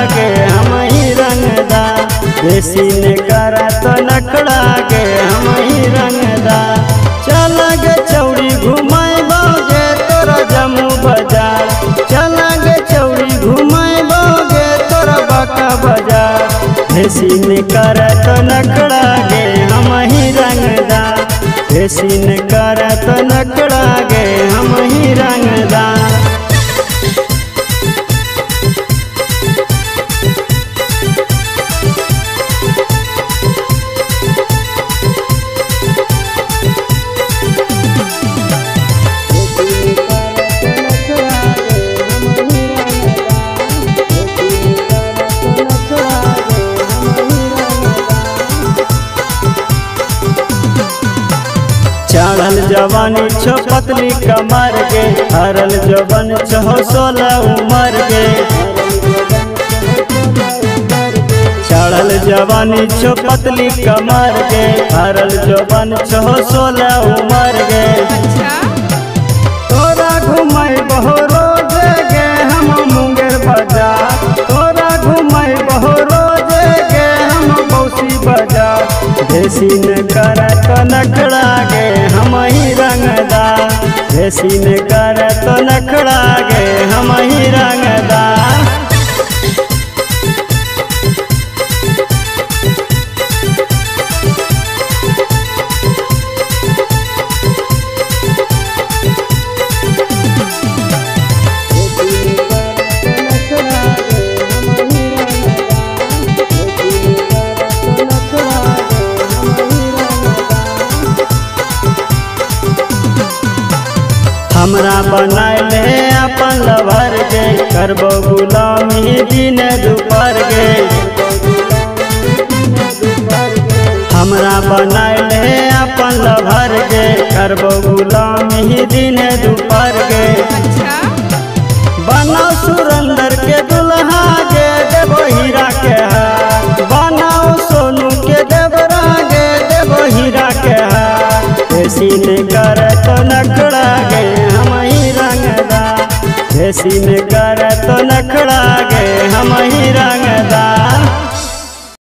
गे हम ही रंगदा, बेसी ने करा तो नखड़ा गे हम ही रंगदा। चल गे चौड़ी घुमाए बागे तोरा जम्मू बाजार, चल गे चौड़ी घुमाए बागे तोरा बाका बाजार, बेसी ने करा तो नखड़ा गे हम ही रंगदा, बेसी ने करा तो नखड़ा गे हम ही रंगदा। चढ़ल जवानी छो पतली कमर गे, हरल जवन छो 16 उमर गे। चढ़ल जवानी छो पतली कमर गे, हरल जवन छो 16 उमर गे। तोरा घुमाई बहु रोज गे हम मुंगेर बाजार, तोरा घुमाई बहु रोज गे हम बौसी बाजार, बेसी न करा तो नखड़ा गे हम ही रंगदा, बेसी न करा तो नखड़ा गे हम ही रंगदा। हमरा बनाए अपन लवर गे, करबो गुलामी दिन दुपहर गे। हमरा बनाए अपन लवर गे, करबो गुलामी दिन दुपहर गे। बनाओ सुरेंद्र के दुल्हा गे देवो हीरा के हार, बनाओ सोनू के देवरा गे देवो हीरा के हार, बेसी ने करे तो नखड़ा गे हम ही रंगदा, बेसी ने करे तो नखड़ा गे हम